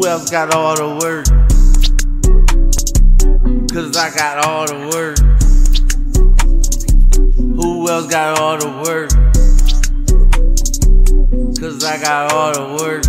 else got all the work? Cause I got all the work. Who else got all the work? Cause I got all the work.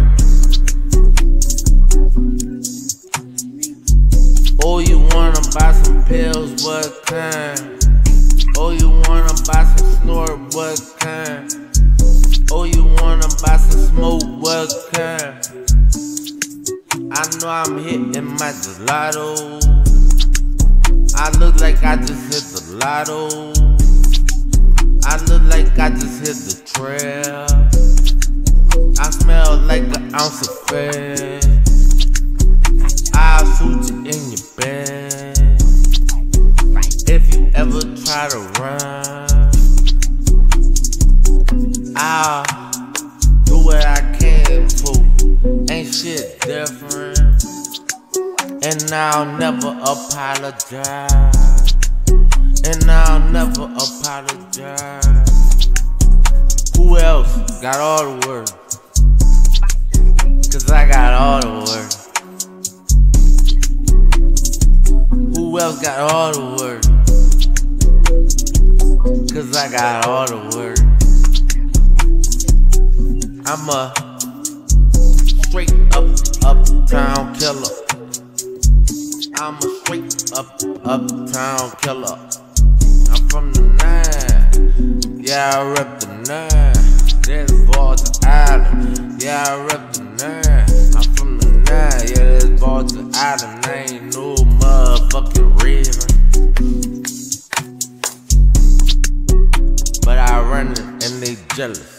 Oh, you wanna buy some pills, what kind? Oh, you wanna buy some snort, what kind? Oh, you wanna buy some smoke, what kind? I know I'm hitting my gelato. I look like I just hit the lotto. I look like I just hit the trail. I smell like an ounce of fat. I'll shoot you in your bed if you ever try to run. I'll do what I can for. Ain't shit different, and I'll never apologize. And I'll never apologize. Who else got all the work? Cause I got all the work. Who else got all the work? Cause I got all the work. I'm a straight uptown killer. I'm a straight uptown killer. I'm from the 9. Yeah, I rep the 9. There's Baltimore Island. Yeah, I rep the 9. I'm from the 9. Yeah, there's Baltimore Island. I ain't no motherfucking river, but I run it and they jealous.